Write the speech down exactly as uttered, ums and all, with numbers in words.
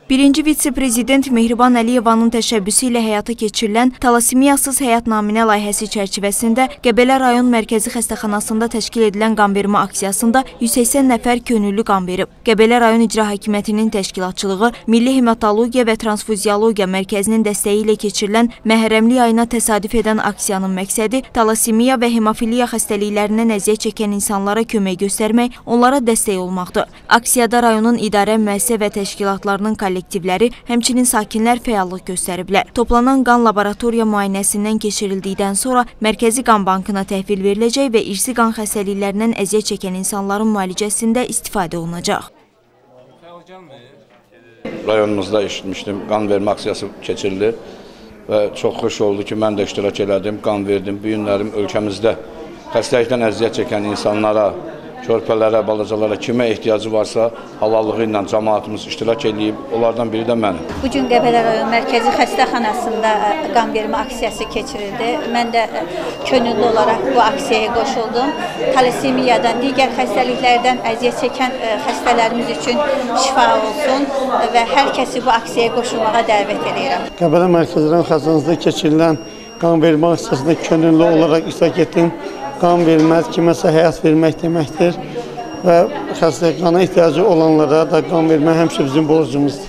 Birinci vitse-prezident Mehriban Əliyevanın təşəbbüsü ilə həyata keçirilən Talassemiyasız həyat naminə layihəsi çərçivəsində Qəbələ rayon mərkəzi xəstəxanasında təşkil edilən qanvermə aksiyasında yüz səksən nəfər könüllü qan verib. Qəbələ rayon icra hakimiyyətinin təşkilatçılığı, Milli Hematologiya və Transfuziologiya mərkəzinin dəstəyi ilə keçirilən Məhərrəmlik ayına təsadüf edən aksiyanın məqsədi talassemiya və hemofiliya xəstəliklərindən əziyyət çəkən insanlara kömək göstərmək, onlara dəstək olmaqdır. Aksiyada rayonun idarə, müəssisə və təşkilatlarının kollektivləri, həmçinin sakinlər fəallıq göstəriblər. Toplanan qan laboratoriya müayinəsindən keçirildikdən sonra mərkəzi qan bankına təhvil veriləcək və irsi qan xəstəliklərindən əziyyət çəkən insanların müalicəsində istifadə olunacaq. Rayonumuzda eşitmişdim, qan vermə aksiyası keçirildi və çox xoş oldu ki, mən də iştirak elədim, qan verdim. Bu günlərim ölkəmizdə xəstəlikdən əziyyət çəkən insanlara, körpələrə, balacalara kimə ehtiyacı varsa, halallığı ilə cəmaatımız iştirak edib, onlardan biri də mənim. Bugün Qəbələ rayon mərkəzi xəstəxanasında qan vermə aksiyası keçirildi. Mən də könüllü olaraq bu aksiyaya qoşuldum. Talassemiyadan, digər xəstəliklərdən əziyyət çəkən xəstələrimiz üçün şifa olsun və hər kəsi bu aksiyaya qoşulmağa dəvət edirəm. Qəbələ mərkəzi rayon xəstəxanasında keçirilən qan vermə aksiyasında könüllü olaraq iştirak etdim. Qan vermək, kiməsə həyat vermək deməkdir və xəstə qana ehtiyacı olanlara da qan vermək həmişə bizim borcumuzdur.